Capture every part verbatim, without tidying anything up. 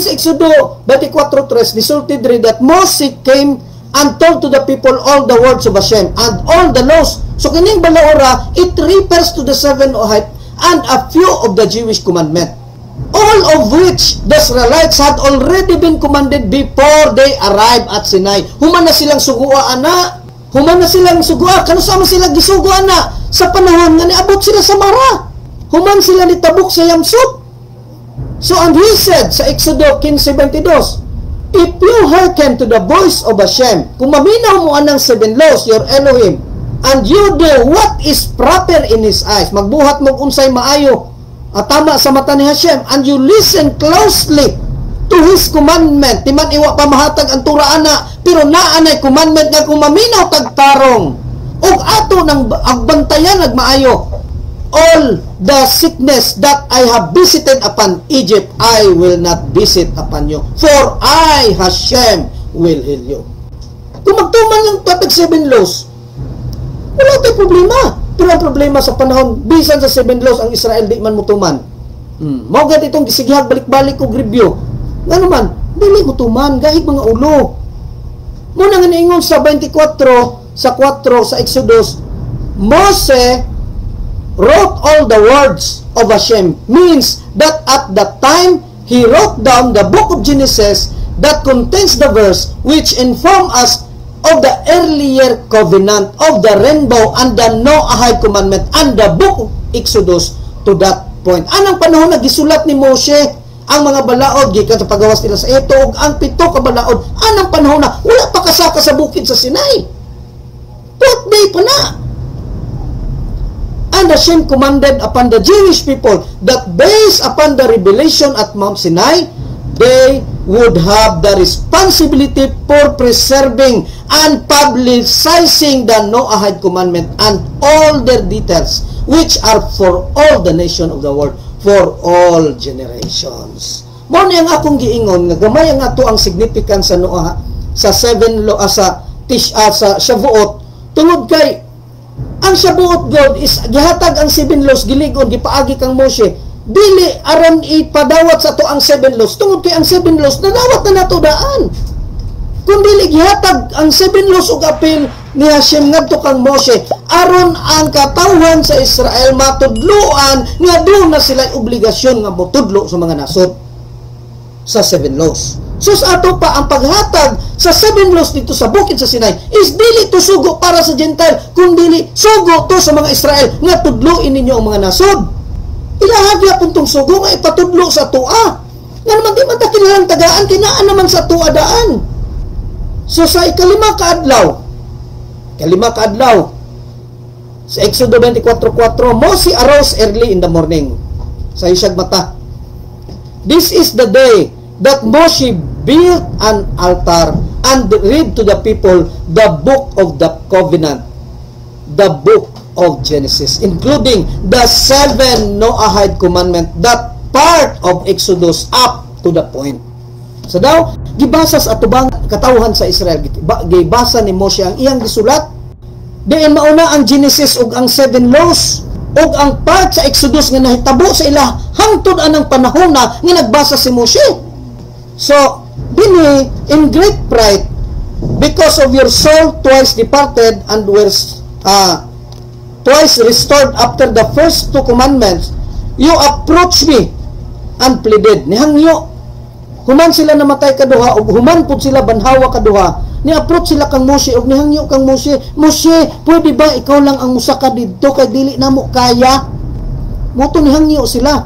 sa Exodo twenty-four three, resulted rin that Moses came and told to the people all the words of Hashem and all the laws. So kining balaora, it refers to the seven ohite and a few of the Jewish commandment, all of which the Israelites had already been commanded before they arrived at Sinai. Human na silang sugua ana, human na silang sugua, kano sama sila gisugua na sa panahon nga niabot sila sa Mara. Human sila nitabok sa Yamsut. So and he said sa Exodo fifteen twenty-two, if you hearken to the voice of Hashem, kung maminaw mo anang seven laws, your Elohim, and you do what is proper in His eyes, magbuhat mo unsay maayo at tama sa mata ni Hashem, and you listen closely to His commandment, timan iwa pamahatag ang turaana, pero naanay commandment nga kung maminaw tagtarong, ug ato nang agbantayan nagmaayo, all the sickness that I have visited upon Egypt, I will not visit upon you, for I, Hashem, will heal you. Kung magtuman lang patag seven laws, wala tayong problema. Pero ang problema sa panahon, bisan sa seven laws, ang Israel di man mutuman. Hmm. Mao gad itong gisigihag balik-balik og review. Nga naman, dili mutuman, gahig mga ulo. Muna nga niingon sa twenty-four, sa four, sa Exodus, Moses wrote all the words of Hashem, means that at that time, he wrote down the book of Genesis that contains the verse which inform us of the earlier covenant of the rainbow and the Noahide commandment and the book of Exodus to that point. Anong panahon na gisulat ni Moshe ang mga balaod gikan sa pagawas nila sa ito ug ang pito ka balaod? Anong panahon na wala pa kasaka sa bukid sa Sinai? What day pa na? And Hashem commanded upon the Jewish people that based upon the revelation at Mount Sinai, they would have the responsibility for preserving and publicizing the Noahide commandment and all their details, which are for all the nation of the world, for all generations. Mo ni ang akong giingon nga gamay ang ato ang significance sa Noah sa seven law, sa tish uh, sa Shavuot, tungod kay ang Shavuot God is gihatag ang seven laws gilig-on gipaagi kang Moshe, dili aron ipadawat sa to ang seven laws, tungod kay ang seven laws nadawat na nato daan. Kung dili gihatag ang seven laws ug apil ni Hashem ngadto kang Moshe, aron ang katawhan sa Israel matudloan nga doon na sila obligasyon nga motudlo sa mga nasod sa seven laws. So sa ato pa ang paghatag sa seven laws dito sa bukid sa Sinai is dili to sugo para sa Gentile, kundi sugo to sa mga Israel nga tudloin ninyo ang mga nasod. Ilahagya puntong sugo nga ipatudlo sa tua. Nga naman di man ta kinalang tagaan, kinaan naman sa tua daan. So sa ikalima ka adlaw, kalima ka adlaw, sa Exodo twenty-four four, Moses arose early in the morning. Sa isag mata. This is the day that Moses built an altar and read to the people the book of the covenant, the book of Genesis, including the seven Noahide commandment, that part of Exodus up to the point. So daw, gibasa sa atubang katawhan sa Israel, gibasa ni Moshe ang iyang gisulat, diin mauna ang Genesis ug ang seven laws, ug ang part sa Exodus nga nahitabo sa ila hangtod anang panahon na nga nagbasa si Moshe. So, dinhi in great pride, because of your soul twice departed and were uh, twice restored after the first two commandments, you approach me and pleaded. Nihangyo, human sila namatay kaduha, o human po sila banhawa kaduha, ni-approach sila kang Moshe, o nihangyo kang Moshe, Moshe, pwede ba ikaw lang ang musaka dito, kay dili na mo kaya? Muto nihangyo sila.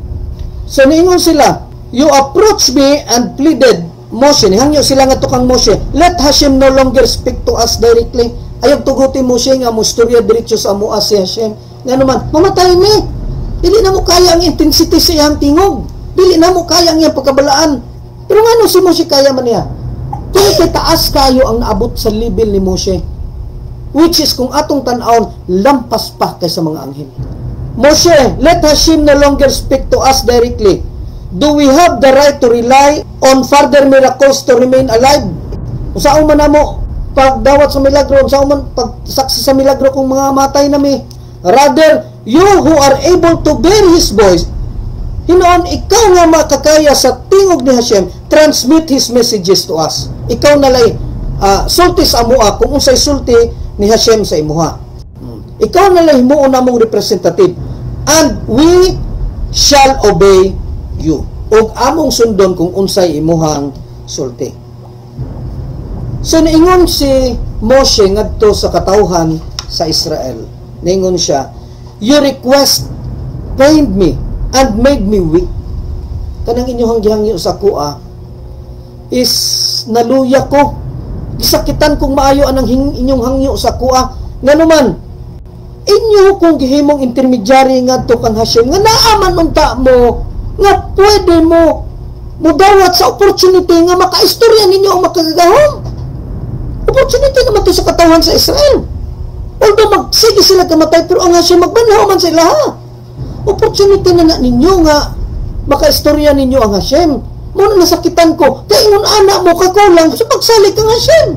So niingon sila, you approach me and pleaded, Moshe, nihangyo sila nga to kang Moshe, let Hashem no longer speak to us directly. Ayog tuguti Moshe nga mustorya diretso sa amoa si Hashem. Nga naman, mamatay ni. Dili na mo kaya ang intensity sa iyang tingog. Dili na mo kaya ang iyang pagkabalaan. Pero nga no si Moshe kaya man niya. Kaya kay taas kayo ang naabot sa level ni Moshe. Which is kung atong tan-aon, lampas pa kaysa mga anghel. Moshe, let Hashem no longer speak to us directly. Do we have the right to rely on further miracles to remain alive? Kung saan man na mo pagdawat sa milagro, kung saan man pagsaksi sa milagro kung mga matay na mi. Rather, you who are able to bear His voice, Hinoon, ikaw nga makakaya sa tingog ni Hashem, transmit His messages to us. Ikaw nalay, uh, sulti sa amuha, kung unsay sulti ni Hashem sa imuha. Hmm. Ikaw nalay himuon na mong representative. And we shall obey you. O among sundon kung unsay imuhang sulti. So, naingon si Moshe ngadto sa katawhan sa Israel. Naingon siya, your request pained me and made me weak. Kanang inyong gihangyo sa kuha is naluya ko. Gisakitan kong maayo anang inyong hangyo sa kuha. Nga naman, inyo kong gihimong intermediary nga to kang Hashem, nga naaman unta mo, nga pwede mo mudawat sa opportunity nga makaistorya ninyo ang makagagahom. Opportunity naman to sa katawhan sa Israel. Although magsige sila kamatay, pero ang Hashem magbanhaw man sila ha. Opportunity na na ninyo nga makaistorya ninyo ang Hashem. Muna nasakitan ko, kaya ingon anak mo kakulang sa pagsalik ang Hashem.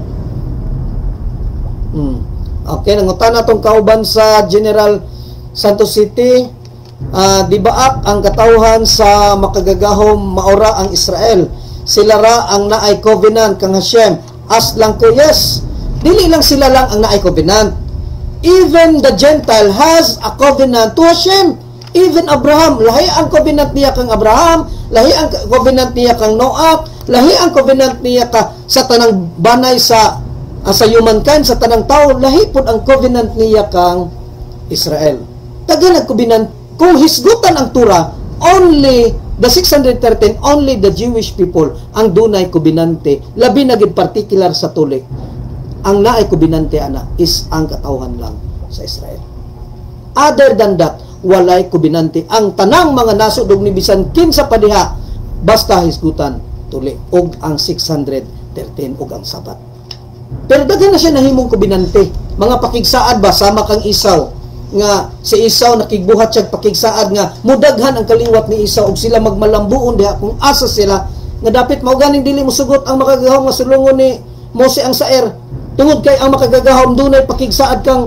Hmm. Okay, nangutan na itong kauban sa General Santos City. Uh, di baak ang katawhan sa makagagahom maura ang Israel. Sila ra ang naay covenant kang Hashem. As lang ko, yes. Dili lang sila lang ang naay covenant. Even the Gentile has a covenant to Hashem. Even Abraham, lahi ang covenant niya kang Abraham, lahi ang covenant niya kang Noah, lahi ang covenant niya ka sa tanang banay sa uh, sa humankind, sa tanang tao, lahi pud ang covenant niya kang Israel. Taga nag-covenant, kung hisgutan ang Torah, only the six hundred thirteen, only the Jewish people ang dunay covenante, labi na gid particular sa tulik. Ang naay covenante ana is ang katawhan lang sa Israel. Other than that, walay kubinante ang tanang mga nasod og ni bisan kinsa pa diha basta hisgutan tuli og ang six hundred thirteen og ang sabat. Pero daghan na siya nahimong kubinante, mga pakigsaad ba sama kang Isaw nga si Isaw nakigbuhat siya pakigsaad nga mudaghan ang kaliwat ni Isaw og sila magmalambuon diha kung asa sila nga dapit mao ganing dili mosugot ang makagahom nga sulungon ni Mose ang Saer tungod kay ang makagagahom dunay pakigsaad kang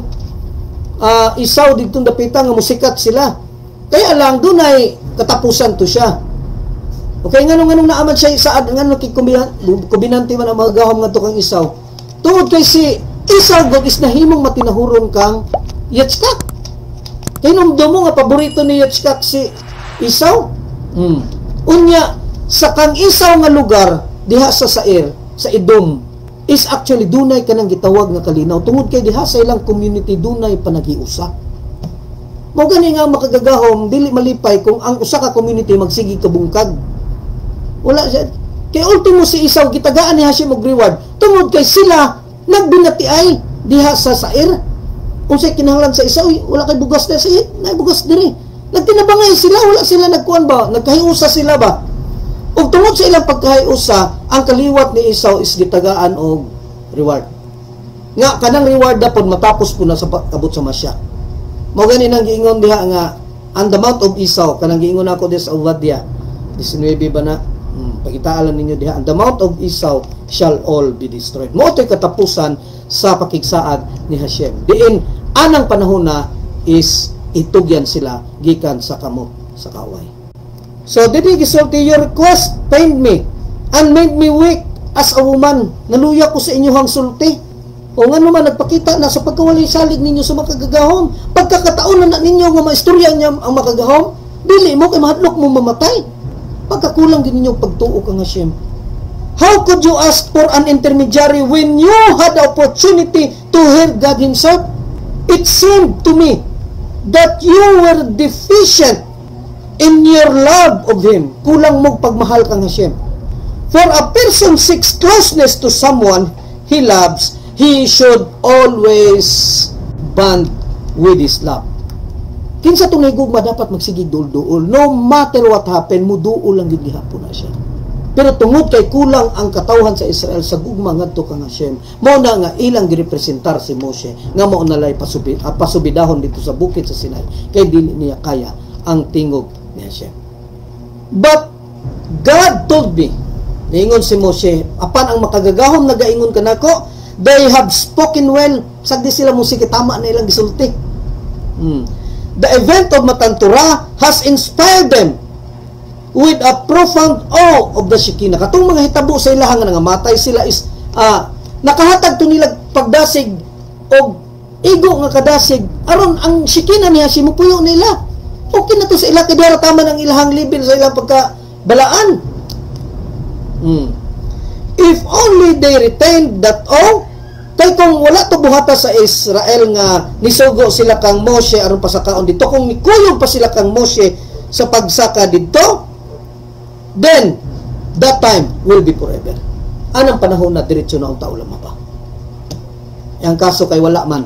Uh, Isaw digtong dapitan nga musikat sila. Kaya lang dunay katapusan to siya. Okay, nganong nganong naaman siya saad nganong kubinante man ang mga gahom ngadto kang Isaw. Tungod kay si Isaw gud is nahimong matinahuron kang Yitzchak. Kay nung domo nga paborito ni Yitzchak si Isaw. Hmm. Unya sa kang Isaw nga lugar diha sa Sair, sa Edom, is actually dunay kanang gitawag nga kalinaw tungod kay diha sa ilang community dunay panagiusa. Mao gani nga makagagahom dili malipay kung ang usa ka community magsigi kabungkag. Wala siya. Kay ultimo si Isaw gitagaan ni Hashem og reward tungod kay sila nagbinatiay diha sa Sair. Unsay kinahanglan sa Isaw, wala kay bugas na siya, nay bugas diri. Nagtinabangay sila, wala sila nagkuan ba, nagkahiusa sila ba? Ug tungod sa ilang pagkahiusa, ang kaliwat ni Isaw is gitagaan og reward. Nga kanang reward dapat matapos po na sa abot sa Masya. Mao gani nang giingon diha nga on the mount of Isaw, kanang giingon ako des Obadiah nineteen ba na? Hmm, pagitaalan ninyo diha, on the mount of Isaw shall all be destroyed. Mao to'y katapusan sa pakigsaad ni Hashem. Diin anang panahon na is itugyan sila gikan sa kamot sa kaway. So, didi gisulti, your request pained me and made me weak as a woman. Naluya ko sa inyong sulti. O nga naman, nagpakita na sa pagkawalay salig ninyo sa makagagahom. Pagkakataon na ninyo nga maistorya niya ang makagahom, dili mo kay mahadlok mo mamatay. Pagkakulang din ninyo pagtuo kang Hashem. How could you ask for an intermediary when you had the opportunity to hear God Himself? It seemed to me that you were deficient in your love of Him. Kulang mo pagmahal kang Hashem. For a person seeks closeness to someone he loves, he should always bond with his love. Kinsa itong nahigugma dapat magsigig duol-duol. No matter what happen, muduol lang yung gihapon na siya. Pero tungod kay kulang ang katawhan sa Israel sa gugma ngadto kang Hashem, mao na nga ilang girepresentar si Moshe nga mao nalay pasubi, uh, pasubidahon dito sa bukid sa Sinai kay dili niya kaya ang tingog ni Hashem. But God told me, niingon si Moshe, apan ang makagagahom nagaingon kanako, they have spoken well. Sagdi sila mo sige tama na ilang gisulti. Hmm. The event of Matan Torah has inspired them with a profound awe of the Shekinah. Katong mga hitabo sa ilahan nga nangamatay sila is uh, nakahatag to nila pagdasig o igo nga kadasig aron ang Shekinah niya simupuyo nila. Okay na to sa ila kay tama ng ilahang level sa ilang pagkabalaan. Hmm. If only they retained that awe, kay kung wala to buhata sa Israel nga nisugo sila kang Moshe aron pasakaon dito, kung nikuyog pa sila kang Moshe sa pagsaka dito, then that time will be forever. Anong panahon na diretso na ang tao lamang pa? Yang kaso kay wala man.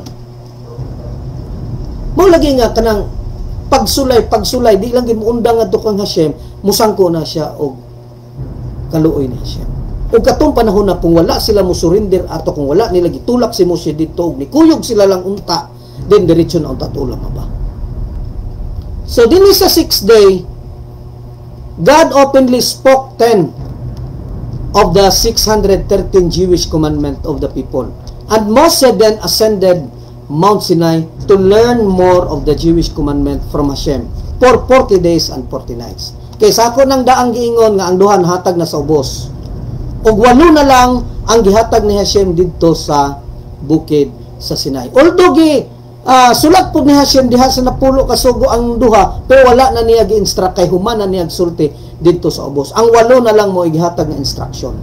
Mo lagi nga kanang pagsulay pagsulay di lang gimuundang adto kang Hashem, musangko na siya og kaluoy ni Hashem. O katong panahon na kung wala sila mo surrender ato, kung wala nila gitulak si Moshe dito og nikuyog sila lang unta, then diretso na unta tulang ba. So dinhi sa sixth day, God openly spoke ten of the six hundred thirteen Jewish commandment of the people. And Moses then ascended Mount Sinai to learn more of the Jewish commandment from Hashem for forty days and forty nights. Kay sa ako nang daang giingon nga ang duhan hatag na sa ubos. Og walo na lang ang gihatag ni Hashem didto sa bukid sa Sinai. Although gi uh, sulat pud ni Hashem diha sa napulo ka sugo ang duha, pero wala na niya gi-instruct kay human na niya sulti didto sa ubos. Ang walo na lang mo gihatag nga instruction.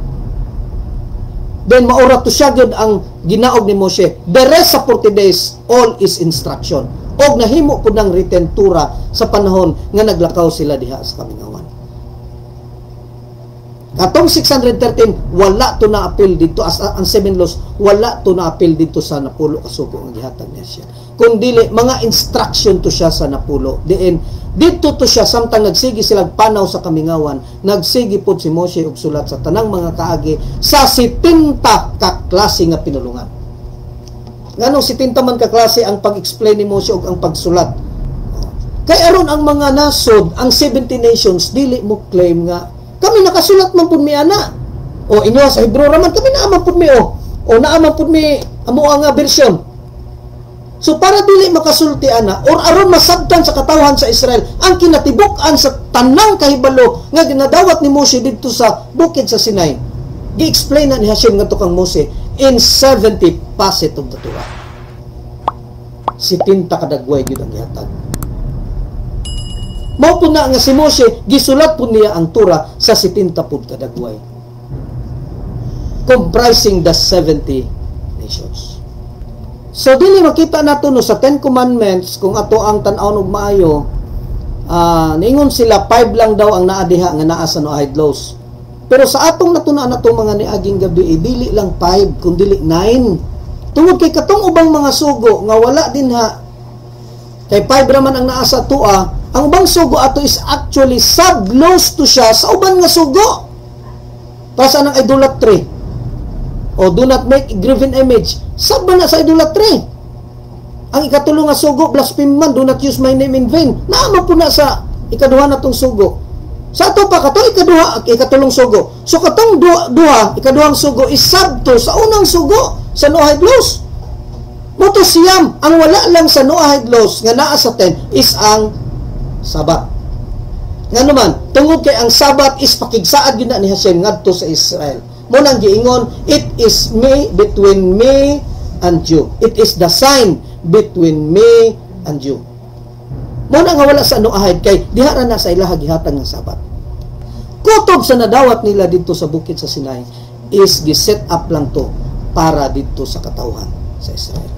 Then maura to siya gyud ang ginaog ni Moshe. The rest sa forty days all is instruction. Og nahimo pud ng retentura sa panahon nga naglakaw sila diha sa kamingawan. Atong six hundred thirteen wala to na appeal dito as ang seven laws, wala to na appeal dito sa napulo kasugo ang gihatag niya siya. Kung dili mga instruction to siya sa napulo. Diin dito to siya samtang nagsigi sila panaw sa kamingawan, nagsigi pod si Moshe og sulat sa tanang mga kaagi sa sitinta ka klase nga pinulungan. Nganong sitinta man ka klase ang pag-explain ni Moshe og ang pagsulat. Kay aron ang mga nasod, ang seventy nations dili mo claim nga kami nakasulat man pud mi ana. O inyo sa Hebrew raman kami naa man pud mi o. O naa man pud mi amo nga version. So para dili makasulti ana or aron masabtan sa katawhan sa Israel ang kinatibuk-an sa tanang kahibalo nga ginadawat ni Moshe didto sa bukid sa Sinai. Gi-explain na ni Hashem ngadto kang Moshe in seventy facets of the Torah. Sitinta kadagway gyud ang gihatag. Mao po na nga si Moshe, gisulat po niya ang Torah sa sitinta pud kadagway. Comprising the seventy nations. So, dili makita nato no sa Ten Commandments, kung ato ang tan-aw og maayo, uh, niingon sila, five lang daw ang naa diha nga naa sa Noahide laws. Pero sa atong natuna natong mga niaging gabi, eh, dili lang five, kung dili nine. Tungod kay katong ubang mga sugo, nga wala din ha, kay five raman ang naa sa tua, ang ubang sugo ato is actually sub-laws to siya sa uban nga sugo. Pasa ng idolatry. O do not make graven image. Sab na sa idolatry. Ang ikatulong nga sugo, blaspheme man, do not use my name in vain. Naama po na sa ikaduha na tong sugo. Sa ato pa, katong ikaduha, ikatulong sugo. So katong duha, duha ikaduhang sugo is sub to sa unang sugo sa Noahide laws. Moto siyam, ang wala lang sa Noahide laws nga naa sa ten is ang Sabat. Nga naman, tungod kay ang Sabat is pakigsaad yun na ni Hashem ngadto sa Israel. Munang giingon, it is me between me and you. It is the sign between me and you. Muna nga wala sa Noahide kay diha ra na sa ilaha gihatag ng Sabat. Kutob sa nadawat nila dito sa bukid sa Sinai is gi-set up lang to para dito sa katawhan sa Israel.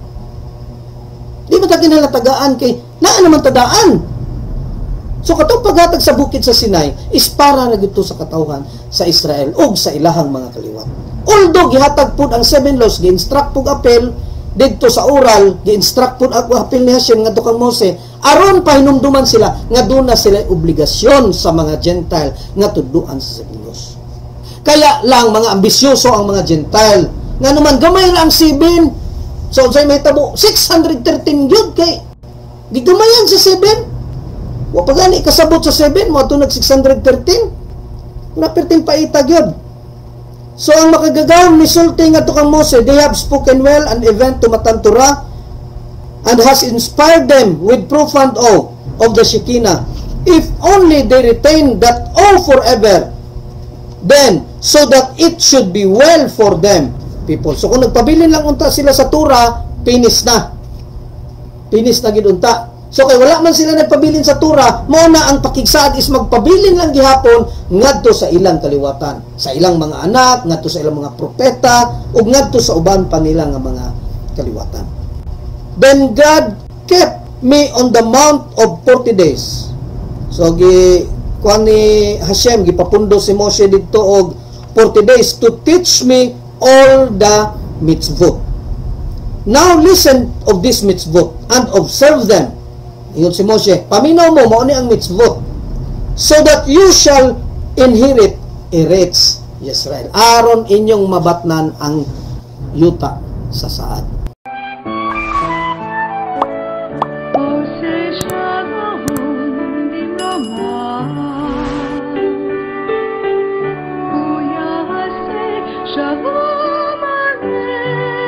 Di ba ta kinahanglan kay naa naman tadaan? So katong paghatag sa bukid sa Sinai is para na dito sa katawhan sa Israel ug sa ilahang mga kaliwat. Although gihatag pud ang seven laws, gi-instruct pud apel didto sa oral, gi-instruct pud ang apel ni Hashem ngadto kang Mose, aron pahinumduman sila nga doon na sila obligasyon sa mga Gentile nga tudloan sa seven laws. Kaya lang mga ambisyoso ang mga Gentile nga naman gamay lang seven. So unsay may tabo six hundred thirteen gyud kay gigamayan sa seven. Wa pa gani kasabot sa seven mo ato nag six hundred thirteen. Na perting paita gyud. So ang makagagawon ni sulti nga to kang Mose, they have spoken well and event to Matan Torah and has inspired them with profound awe of the Shekinah if only they retain that all forever, then so that it should be well for them, people. So kung nagpabilin lang unta sila sa Torah, pinis na. Pinis na gid unta. So kay wala man sila nagpabilin sa Torah, mo na ang pakigsaad is magpabilin lang gihapon ngadto sa ilang kaliwatan, sa ilang mga anak, ngadto sa ilang mga propeta, ug ngadto sa uban pa nila nga mga kaliwatan. Then God kept me on the mount of forty days. So gi kuan ni Hashem gipapundo si Moshe didto og forty days to teach me all the mitzvot. Now listen of this mitzvot and observe them. Ingon si Moshe, paminaw mo, mao ni ang mitzvot, so that you shall inherit Eretz Yisrael. Aron inyong mabatnan ang yuta sa saad. Shalom Aleichem.